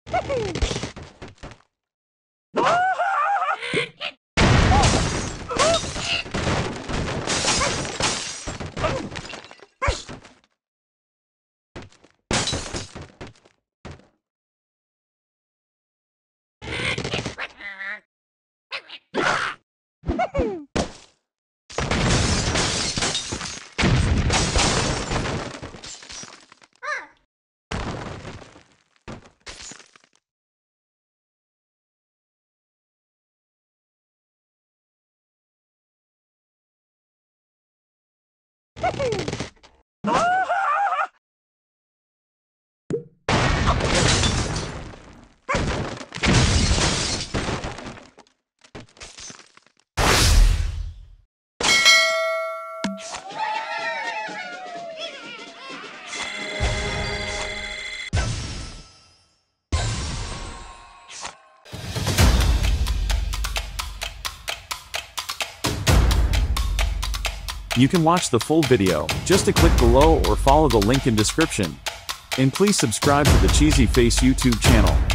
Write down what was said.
You can watch the full video, just to click below or follow the link in description. And please subscribe to the Cheesy Face YouTube channel.